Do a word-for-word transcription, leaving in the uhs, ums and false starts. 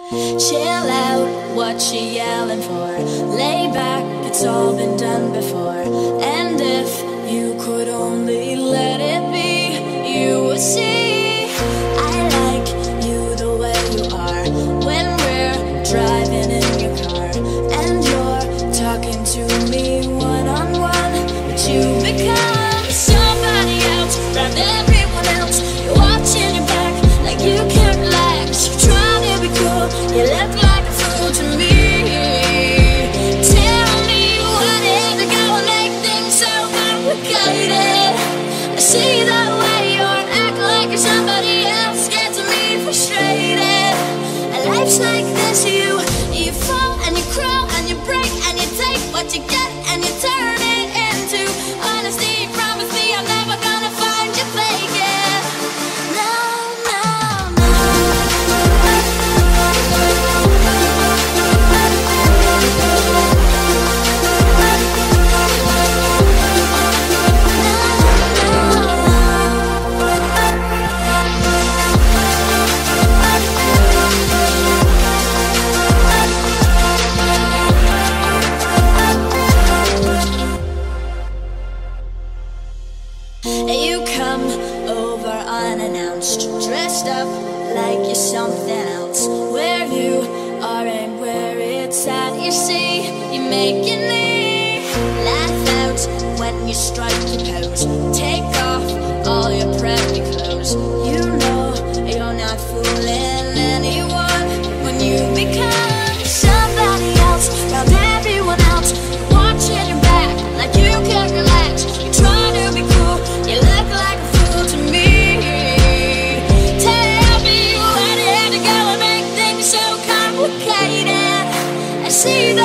Chill out, what you yelling for? Lay back, it's all been done before. And if you could only let it be, you would see I like you the way you are. When we're driving in your car and you're talking to me one-on-one, but you become somebody else around everyone else. You're watching your back like you can't relax. You're trying to be cool, you look like a fool to me. Tell me what is it gonna make things so complicated? I see the way you're acting like you're somebody else gets me frustrated. And life's like this, you you fall and you crawl and you break and you take what you get and you turn it into honesty. You promise me I'm never gonna find you faking. No, no, no. You come over unannounced, dressed up like you're something else. Where you are and where it's at, you see, you're making me laugh out when you strike your pose. Take off all your preppy clothes. You know you're not fooling anyone when you become somebody else around everyone else. You're watching your back like you can't relax. You're trying to be cool, you look like a fool to me. Tell me what had to go and make things so complicated. I see